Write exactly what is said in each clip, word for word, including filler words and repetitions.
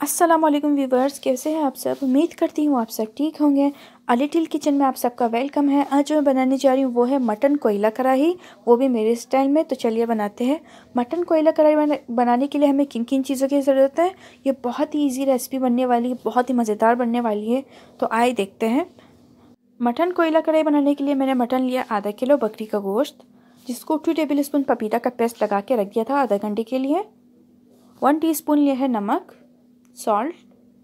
अस्सलामुअलैकुम व्यूवर्स, कैसे हैं आप सब। उम्मीद करती हूँ आप सब ठीक होंगे। अ लिटिल किचन में आप सबका वेलकम है। आज जो मैं बनाने जा रही हूँ वो है मटन कोयला कढ़ाई, वो भी मेरे स्टाइल में। तो चलिए बनाते हैं। मटन कोयला कढ़ाई बनाने के लिए हमें किन किन चीज़ों की ज़रूरत है। ये बहुत ही ईजी रेसिपी बनने वाली है, बहुत ही मज़ेदार बनने वाली है। तो आइए देखते हैं। मटन कोयला कढ़ाई बनाने के लिए मैंने मटन लिया आधा किलो बकरी का गोश्त, जिसको टू टेबल स्पून पपीता का पेस्ट लगा के रख दिया था आधा घंटे के लिए। वन टीस्पून लिया है नमक, सॉल्ट।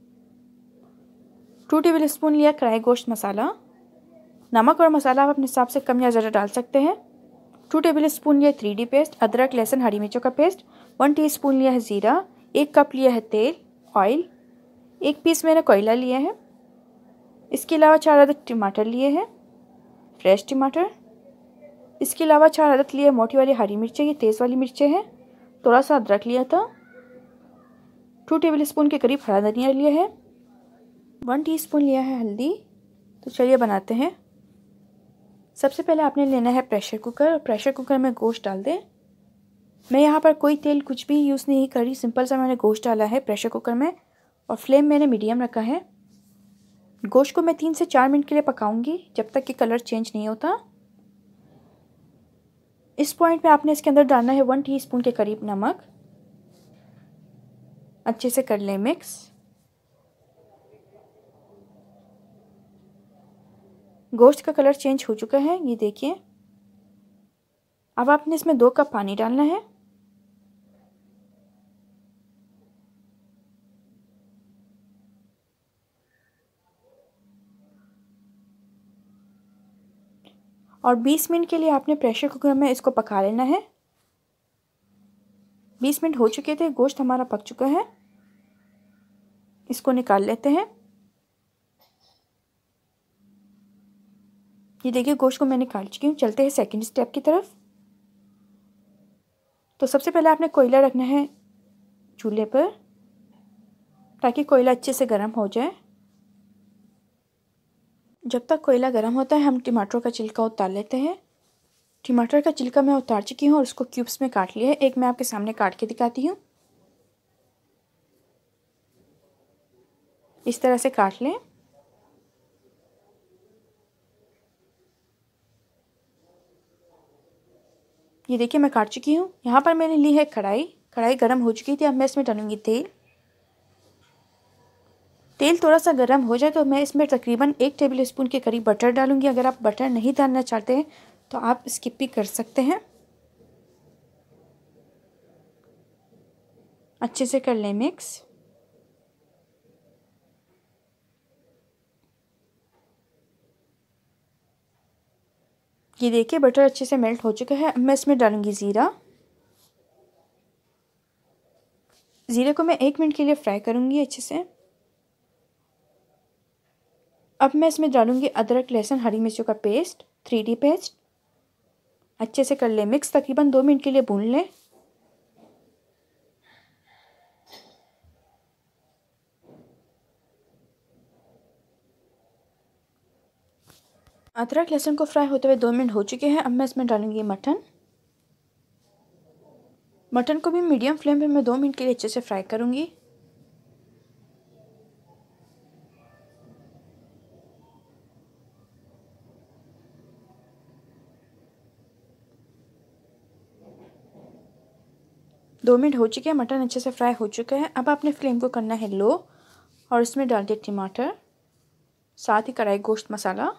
टू टेबल स्पून लिया कढ़ाई गोश्त मसाला। नमक और मसाला आप अपने हिसाब से कम या ज़्यादा डाल सकते हैं। टू टेबल स्पून लिया थ्री डी पेस्ट, अदरक लहसुन हरी मिर्चों का पेस्ट। वन टीस्पून लिया है ज़ीरा। एक कप लिया है तेल ऑयल। एक पीस मैंने कोयला लिया है। इसके अलावा चार अदद टमाटर लिए हैं, फ्रेश टमाटर। इसके अलावा चार अदद लिए मोटी वाली हरी मिर्चें, ये तेज़ वाली मिर्चें हैं। थोड़ा सा अदरक लिया था। टू टेबल स्पून के करीब हरा धनिया लिया है। वन टीस्पून लिया है हल्दी। तो चलिए बनाते हैं। सबसे पहले आपने लेना है प्रेशर कुकर। प्रेशर कुकर में गोश्त डाल दें। मैं यहाँ पर कोई तेल कुछ भी यूज़ नहीं कर रही, सिंपल सा मैंने गोश्त डाला है प्रेशर कुकर में, और फ्लेम मैंने मीडियम रखा है। गोश्त को मैं तीन से चार मिनट के लिए पकाऊंगी, जब तक कि कलर चेंज नहीं होता। इस पॉइंट पे आपने इसके अंदर डालना है वन टीस्पून के करीब नमक। अच्छे से कर लें मिक्स। गोश्त का कलर चेंज हो चुका है, ये देखिए। अब आपने इसमें दो कप पानी डालना है। और बीस मिनट के लिए आपने प्रेशर कुकर में इसको पका लेना है। बीस मिनट हो चुके थे, गोश्त हमारा पक चुका है। इसको निकाल लेते हैं। ये देखिए गोश्त को मैं निकाल चुकी हूँ। चलते हैं सेकंड स्टेप की तरफ। तो सबसे पहले आपने कोयला रखना है चूल्हे पर, ताकि कोयला अच्छे से गर्म हो जाए। जब तक कोयला गर्म होता है हम टमाटर का छिलका उतार लेते हैं। टमाटर का छिलका मैं उतार चुकी हूँ और उसको क्यूब्स में काट लिया है। एक मैं आपके सामने काट के दिखाती हूँ। इस तरह से काट लें। ये देखिए मैं काट चुकी हूँ। यहाँ पर मैंने ली है कढ़ाई। कढ़ाई गर्म हो चुकी थी। अब मैं इसमें डालूंगी तेल। तेल थोड़ा सा गर्म हो जाए तो मैं इसमें तकरीबन एक टेबल स्पून के करीब बटर डालूंगी। अगर आप बटर नहीं डालना चाहते हैं तो आप स्किप भी कर सकते हैं। अच्छे से कर लें मिक्स। ये देखिए बटर अच्छे से मेल्ट हो चुका है। अब मैं इसमें डालूंगी ज़ीरा। ज़ीरे को मैं एक मिनट के लिए फ्राई करूंगी अच्छे से। अब मैं इसमें डालूंगी अदरक लहसुन हरी मिर्चों का पेस्ट, थ्री डी पेस्ट। अच्छे से कर लें मिक्स। तकरीबन दो मिनट के लिए भून लें। अदरक लहसुन को फ्राई होते हुए दो मिनट हो चुके हैं। अब मैं इसमें डालूंगी मटन। मटन को भी मीडियम फ्लेम पे मैं दो मिनट के लिए अच्छे से फ्राई करूंगी। दो मिनट हो चुके हैं। मटन अच्छे से फ्राई हो चुका है। अब आपने फ्लेम को करना है लो और इसमें डाल दिए टमाटर, साथ ही कढ़ाई गोश्त मसाला,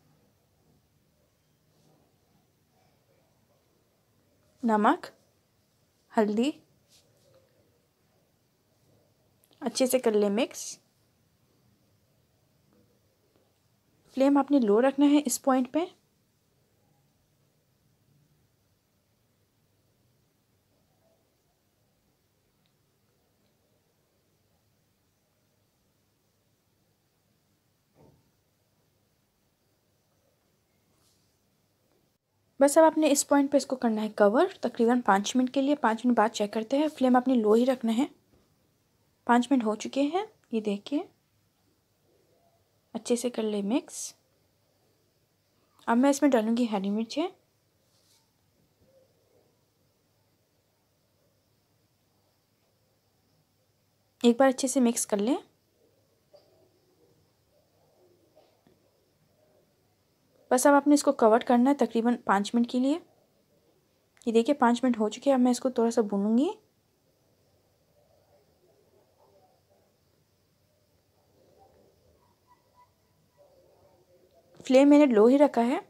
नमक, हल्दी। अच्छे से कर ले मिक्स। फ्लेम आपने लो रखना है इस पॉइंट पे। बस अब आपने इस पॉइंट पे इसको करना है कवर तकरीबन पाँच मिनट के लिए। पाँच मिनट बाद चेक करते हैं। फ्लेम आपने लो ही रखना है। पाँच मिनट हो चुके हैं, ये देखिए। अच्छे से कर ले मिक्स। अब मैं इसमें डालूंगी हरी मिर्चें। एक बार अच्छे से मिक्स कर लें। बस अब आपने इसको कवर करना है तकरीबन पाँच मिनट के लिए। ये देखिए पाँच मिनट हो चुके हैं। अब मैं इसको थोड़ा सा भूनूंगी। फ्लेम मैंने लो ही रखा है।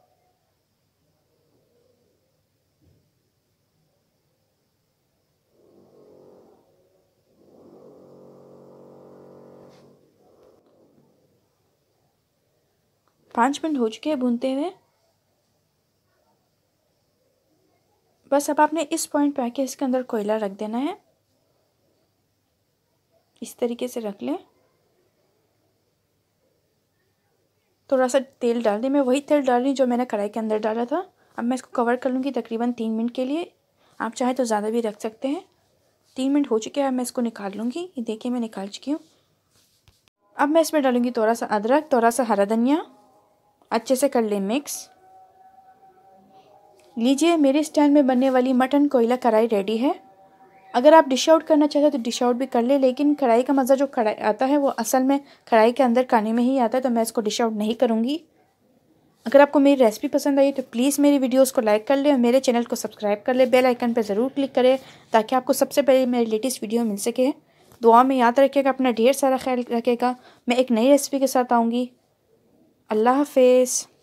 पाँच मिनट हो चुके हैं भूनते हुए। बस अब आपने इस पॉइंट पे आके इसके अंदर कोयला रख देना है। इस तरीके से रख लें। थोड़ा सा तेल डाल दें। मैं वही तेल डाल रही हूँ जो मैंने कढ़ाई के अंदर डाला था। अब मैं इसको कवर कर लूँगी तकरीबन तीन मिनट के लिए। आप चाहे तो ज़्यादा भी रख सकते हैं। तीन मिनट हो चुके हैं। अब मैं इसको निकाल लूँगी। ये देखिए मैं निकाल चुकी हूँ। अब मैं इसमें डालूँगी थोड़ा सा अदरक, थोड़ा सा हरा धनिया। अच्छे से कर लें मिक्स। लीजिए मेरे स्टाइल में बनने वाली मटन कोयला कढ़ाई रेडी है। अगर आप डिश आउट करना चाहते हैं तो डिश आउट भी कर ले, लेकिन कढ़ाई का मज़ा जो कढ़ाई आता है वो असल में कढ़ाई के अंदर खाने में ही आता है, तो मैं इसको डिश आउट नहीं करूँगी। अगर आपको मेरी रेसिपी पसंद आई तो प्लीज़ मेरी वीडियोस को लाइक कर ले और मेरे चैनल को सब्सक्राइब कर ले। बेल आइकन पर ज़रूर क्लिक करें ताकि आपको सबसे पहले मेरी लेटेस्ट वीडियो मिल सके। दुआ में याद रखिएगा, अपना ढेर सारा ख्याल रखिएगा। मैं एक नई रेसिपी के साथ आऊँगी। अल्लाह हाफिज़।